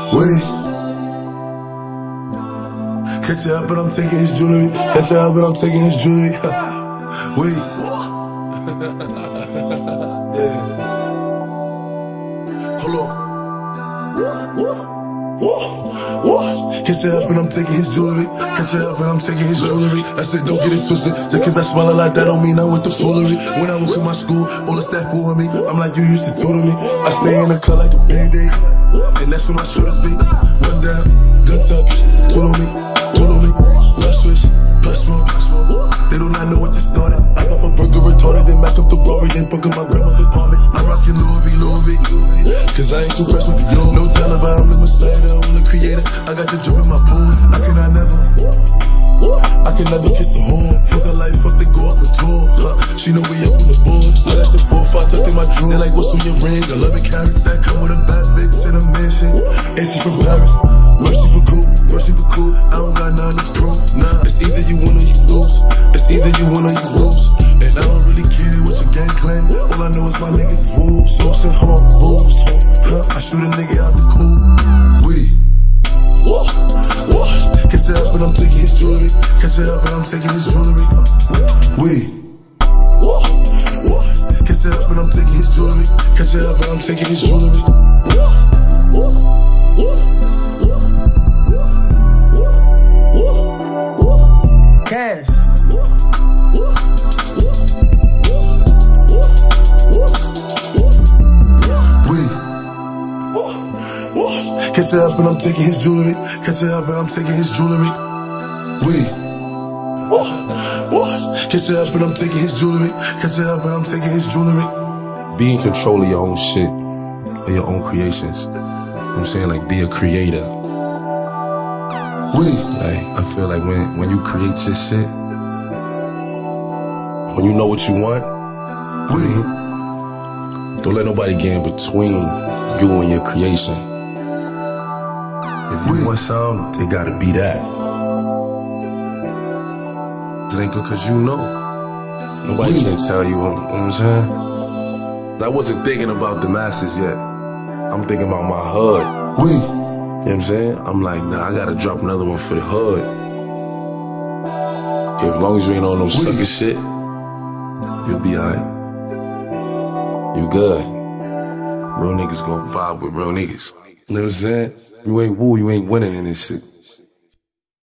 Wait. Catch it up, but I'm taking his jewelry. Catch it up, but I'm taking his jewelry. Wait. Yeah. Hold on. Catch it up and I'm taking his jewelry. Catch it up and I'm taking his jewelry. I said don't get it twisted. Just cause I smile a lot, that don't mean I'm with the foolery. When I work in my school, all the staff fool with me. I'm like, you used to tutor me. I stay in the car like a Band-Aid, and that's where my shoulders be. One down, gun tuck, tool on me, Rah Swish, plus one. They do not know what just started. I pop a burger retarded, then back up the Bari, then fuck up my grandmother's apartment. I'm rocking Louis V, cause I ain't too pressed with the Dior. No telling, but I'm the Messiah, I'm the creator. I got the drip in my pools. I can never kiss a whore. Fuck her life, fuck they go up a tour. She know we up on the board. I got the 4-5 tucked in my drawer. They like, what's on your ring? 11 carats that come with a bad bitch in a mansion. And she from Paris. Merci Beaucoup, Merci Beaucoup. I don't got nothing to prove. Nah, it's either you win or you lose. It's either you win or you lose. And I don't really care what your gang claim. All I know is my niggas is wolves. Sauce and home, wolves. I shoot a nigga out the cool. Catch it up and I'm taking his jewelry. Catch it up and I'm taking his jewelry. Catch it up and I'm taking his jewelry. Catch it up and I'm taking his jewelry. Cash. Catch it up and I'm taking his jewelry. Catch it up and I'm taking his jewelry. Catch it up and I'm taking his jewelry. Catch it up and I'm taking his jewelry. Be in control of your own shit, of your own creations. You know what I'm saying? Like, be a creator. Like, I feel like when you create your shit, when you know what you want, don't let nobody get in between you and your creation. If you want something, it gotta be that. It ain't good cause you know. Nobody can tell you, you know what I'm saying? I wasn't thinking about the masses yet. I'm thinking about my hood. You know what I'm saying? I'm like, nah, I gotta drop another one for the hood. As long as you ain't on no sucker shit, you'll be alright. You good. Real niggas gon' vibe with real niggas. You know what I'm saying? You ain't woo, you ain't winning in this shit.